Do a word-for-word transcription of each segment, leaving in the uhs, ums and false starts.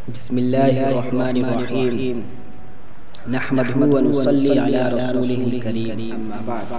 بسم اللہ الرحمن الرحیم نحمدہ و نصلی علی رسولہ الکریم اما بعد۔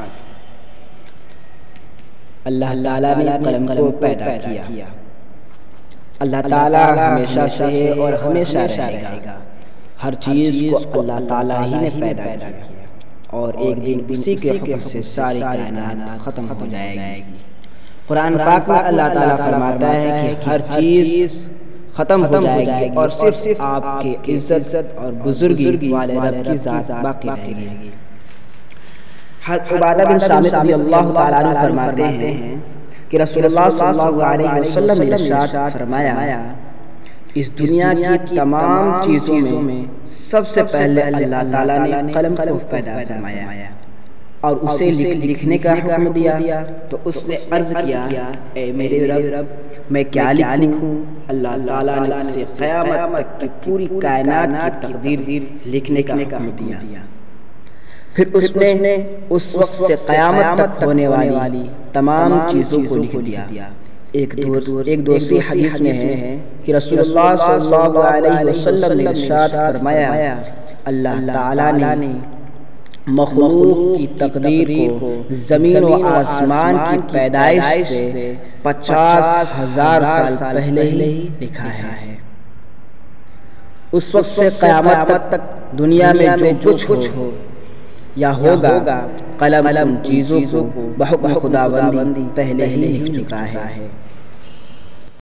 اللہ تعالیٰ نے قلم کو پیدا کیا۔ اللہ تعالیٰ ہمیشہ سے ہے اور ہمیشہ رہے گا۔ ہر چیز کو اللہ تعالیٰ ہی نے پیدا کیا اور ایک دن اسی کے حکم سے ساری کائنات ختم ہو جائے گی۔ قرآن پاک میں اللہ تعالیٰ فرماتا ہے کہ ہر چیز ختم ہو جائے گی اور صرف آپ کے عزت اور بزرگی والے رب کی ذات باقی رہے گی۔ حضرت عبادہ بن صامت رضی اللہ تعالیٰ عنہ فرماتے ہیں کہ رسول اللہ صلی اللہ علیہ وسلم نے ارشاد فرمایا، اس دنیا کی تمام چیزوں میں سب سے پہلے اللہ تعالیٰ نے قلم کو پیدا فرمایا اور اسے لکھنے کا حکم دیا تو اس نے عرض کیا، اے میرے رب میں کیا لکھوں؟ اللہ تعالیٰ نے اسے قیامت تک کی پوری کائنات کی تقدیر لکھنے کا حکم دیا۔ پھر اس نے اس وقت سے قیامت تک ہونے والی تمام چیزوں کو لکھ دیا۔ ایک ایک دوسری حدیث میں ہے کہ رسول اللہ صلی اللہ علیہ وسلم نے ارشاد فرمایا، اللہ تعالیٰ نے مخلوق کی تقدیر کو زمین و آسمان کی پیدائش سے پچاس ہزار سال پہلے ہی لکھا ہے۔ اس وقت سے قیامت تک دنیا میں جو کچھ ہو یا ہوگا، قلم چیزوں کو بحکم خداوندی پہلے ہی لکھ چکا ہے۔